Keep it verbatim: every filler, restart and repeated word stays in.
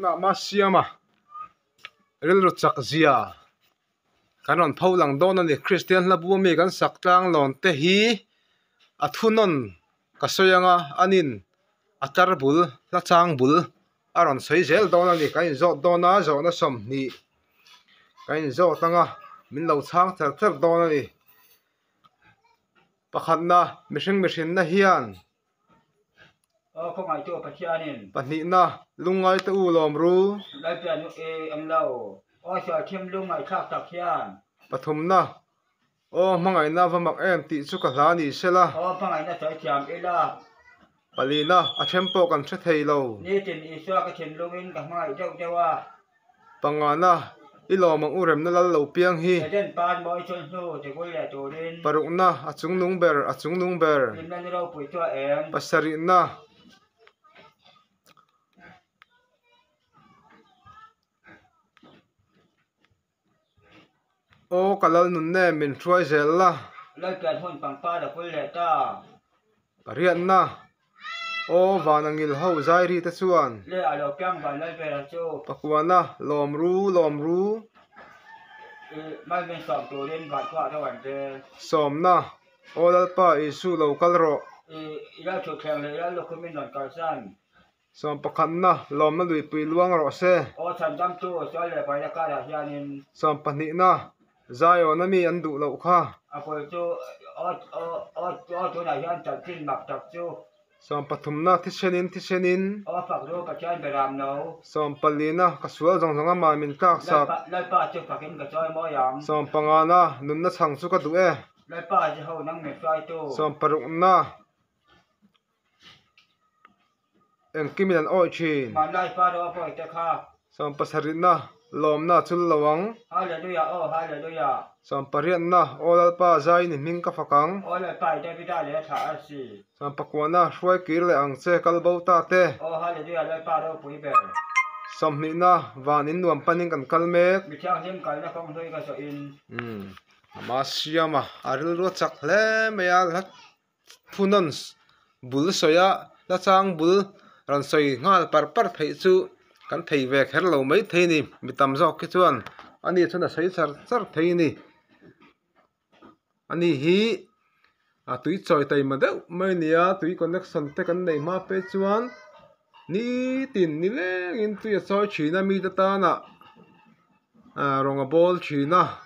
na ma siama ril ru chak zia kanon phaulang don ani Christian la bu mi kan saktlang lon te hi athunon kasoyanga anin atar bul la chang bul aron sei zel don ani kain zo dona zo na som ni kain zo tanga min lo chang thar thar don ani pakhat na mihring mihrin na hian ờ không ai cho phải chia nên pahnih na lungai te u lom ru lại tiền ê em lâu ôi sợ thêm lung ngày khác tập hiền pathum na o mangai na va mak em ti chu ka hla ni sela ờ phong ngày nó sợ chạm ê la palina a thempo kan thre thei lo ni tiền ý xưa cái tiền lung in cả mai đâu đâu à pangana ilo mang urem na lal lo piang hi cái trên pan mỗi chân su thì có lẽ tổ đến paruk na achung nung ber achung nung ber tìm lên đâu bụi cho em pasari na o kalal nun ne min throi zel la lại tiền hôn bằng pa là có lẽ ta parian na o vanangil ho zai ri ta chuan lẽ ở đâu căng và lại về là chú pakwana lom ru lom ru mai bên sọm tổ đến vạn qua cho bạn thế som na o dal pa isu lo kal ro ra chụp kèm lấy ra lúc mình nói cả san som pakhan na lom na lui pui luang ro se ô thành trăm chú cho lẽ phải là cả là gia nên som pani na zai o na mi an du lo kha à phải chú ô ô ô ô chú này hiện tập tin mặc tập chú som pathum na thisenin thisenin ô phật chú cả chân về làm nấu som palina kasual jong jong ama min kak sak lại ba chú phật in cả chơi mỗi yang som pangana nun na chang chu ka du e lại ba chú hậu năng mệt xoay chú som paruk na eng kimian oi chin mà lại ba đó phải thế kha som pasarin na lom na chul lawang hallelujah ô hallelujah som parian na olal pa zai ni ming ka fakang ô lại ba đây bị đại lẽ thả gì som pakwana hruai kir le ang che kalbo ta te ô hallelujah lại ba đó bụi bể som ni na vanin nuam paning kan kalmek bị theo thêm cái là không thôi cái sợ in um ma siama aril ro chak hle meya la phunon bul soya la chang bul ran soi ngal par par thei chu kan thei ve kher lo mai thei ni mitam jok ki chuan ani chuna sei char char thei ni ani hi a tui choi tai ma deuh mai nia tui connection te kan nei ma pe chuan ni tin ni leng in tui a choi thina mi ta ta na a ronga bol thina